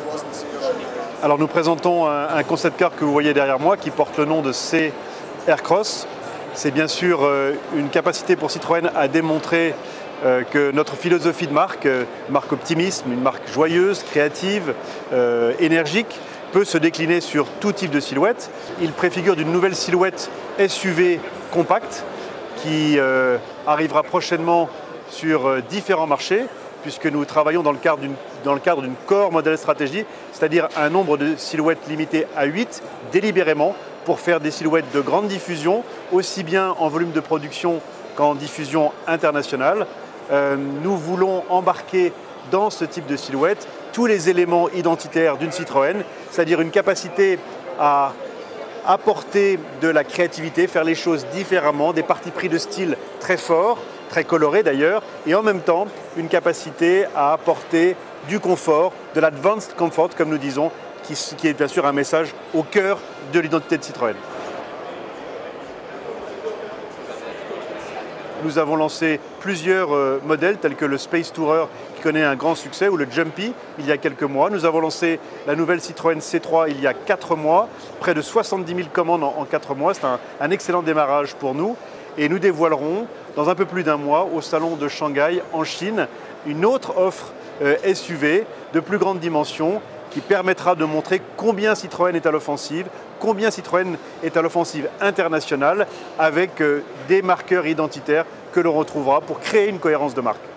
Alors nous présentons un concept car que vous voyez derrière moi qui porte le nom de C Aircross. C'est bien sûr une capacité pour Citroën à démontrer que notre philosophie de marque, marque optimisme, une marque joyeuse, créative, énergique, peut se décliner sur tout type de silhouette. Il préfigure d'une nouvelle silhouette SUV compacte qui arrivera prochainement sur différents marchés, puisque nous travaillons dans le cadre d'une core modèle stratégie, c'est-à-dire un nombre de silhouettes limité à 8, délibérément, pour faire des silhouettes de grande diffusion, aussi bien en volume de production qu'en diffusion internationale. Nous voulons embarquer dans ce type de silhouette tous les éléments identitaires d'une Citroën, c'est-à-dire une capacité à apporter de la créativité, faire les choses différemment, des partis pris de style très forts, très colorés d'ailleurs, et en même temps une capacité à apporter du confort, de l'advanced comfort comme nous disons, qui est bien sûr un message au cœur de l'identité de Citroën. Nous avons lancé plusieurs modèles tels que le Space Tourer qui connaît un grand succès ou le Jumpy il y a quelques mois. Nous avons lancé la nouvelle Citroën C3 il y a 4 mois, près de 70 000 commandes en 4 mois. C'est un excellent démarrage pour nous et nous dévoilerons dans un peu plus d'un mois au salon de Shanghai en Chine une autre offre SUV de plus grande dimension qui permettra de montrer combien Citroën est à l'offensive, combien Citroën est à l'offensive internationale avec des marqueurs identitaires que l'on retrouvera pour créer une cohérence de marque.